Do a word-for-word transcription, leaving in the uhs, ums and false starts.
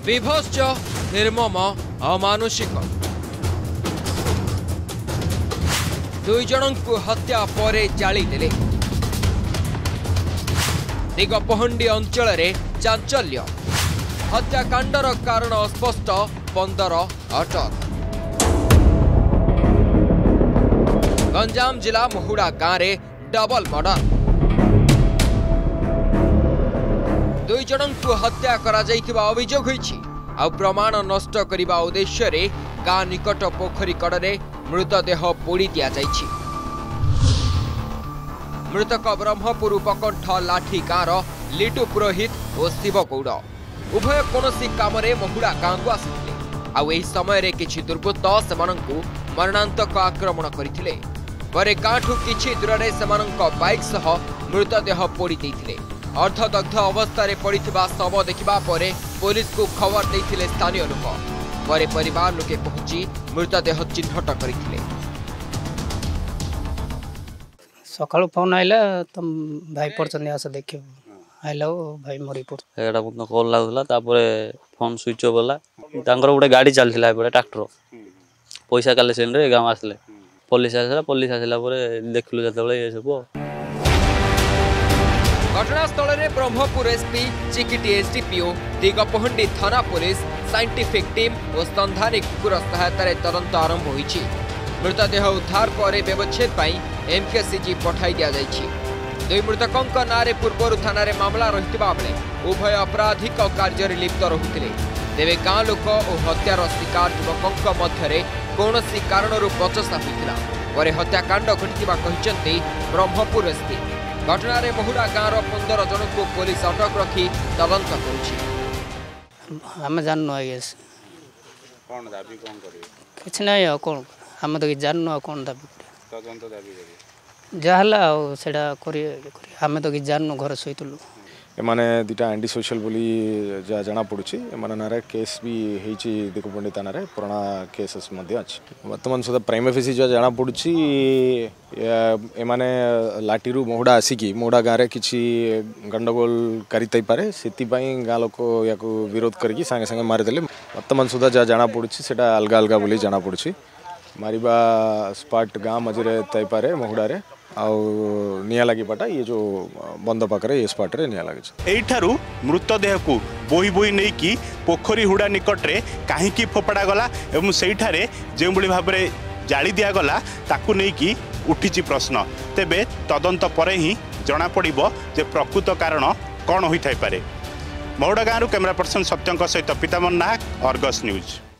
विभत्स निर्मम अमानुषिक दुई जन को हत्या पर जाली देले। दिगपहंडी अंचल रे चांचल्य हत्याकांडर कारण अस्पष्ट पंदर अटक। गंजाम जिला मुहुड़ा गाँव रे डबल मर्डर दुई जन को हत्या करा जाइथिबा अभियोग होइछि। आ प्रमाण नष्ट करिबा उद्देश्य रे गाँ निकट पोखरी कड़े मृतदेह पोड़ी दिया जाइछि। मृतक ब्रह्मपुर उपकंठ लाठी गाँव लिटू पुरोहित और शिव गौड़ उभय कौनसी काम महुड़ा गाँव को आसिथिले। आउ एही समय रे किछि दुर्बृत्त सेमानंकु मरणांतक आक्रमण करिथिले। परे गाँठू किछि दूर से बाइक सह मृतदेह पोड़ी देइथिले। अर्धदग्ध अवस्था पड़िथिबा शव देखिबा परे पुलिस को खबर देइथिले स्थानीय लोक। परे परिवार लोके पहुंची मृतदेह चिन्हट करथिले। सकाळु फोन आइला तुम भाई पड़छन आस देखियो आइला भाई मरी पड़ एटा मत कॉल लागला तापरे फोन स्विच ऑफ होला। तांकर गोटे गाड़ी चलथिला एपटे ट्रैक्टर पैसा कलेक्शन रे गाम आसले पुलिस आसला पुलिस आसला परे देखलु जतबेले ए सब। घटनास्थल में ब्रह्मपुर एसपी चिकिटी एसडीपीओ दिगपहंडी थाना पुलिस साइंटिफिक टीम और संधानी कुकुर सहायतार तदंत आरंभ होइछि। मृतदेह उद्धार पर व्यवच्छेद पाई एमकेसीजी पठाई दिया जाइछि। दुई मृतकों नारे पूर्वर थाना रे मामला रहितबा बेले उभय आपराधिक कार्य लिप्त रहुथिले। तेबे गाँ लोक और हत्यार शिकार युवकों मध्य कौनसी कारणरू बचसा होइतिला। परे हत्याकांड घटिथिबा कहिसंती ब्रह्मपुर एसपी। घटना रे महुड़ा गाँव पंदर जन को पुलिस अटक रखी तदंत करुछि। आम जाननु आगे कौन दाबी कौन करिवे किछ नै आ कोन हम तो जाननु कोन दाबी तदंत दाबी करिवे जहला सेडा करी हम तो जाननु घर सहितलु। एमाने दिटा एंटी सोशल बोली जा जाना पड़ुछि। एमाने नारे केस भी हेछि दिगपहंडी थाना रे पुराना केसेस मध्ये अछि। वर्तमान सुधा प्राइम ऑफिस जा जाना पड़ुछि। एमाने लाटीरू मोहड़ा आसिकी मोहड़ा गाँव रे किछि गंडगोल करितै पारे सेति पई गाँ लोक याको विरोध करकी संगे संगे मारि देले। वर्तमान सुधा जा जाना पड़ुछि सेटा अलगा अलगा बोली जाना पड़ुछि। मारिबा स्पॉट गाँ मझे तय पारे मोहड़ा रे आउ निया लगी पाटा ये जो बंद पाखरे ये स्पॉट रे निया लगी। एठारू मृतदेह को बोही बोही नहीं कि पोखरी हुड़ा निकट रे काहींकी फोपड़ा गला एवं सेठारे जे भली भाव रे जाली दिया गला ताकू नहीं कि उठिछि प्रश्न। तेबे तदंत परे ही जना पड़िबो जे प्रकृत कारण कौन होई थाई पारे। महुड़ा गाँव कैमरा पर्सन सत्यंक सहित पीतामन नायक, अर्गस न्यूज।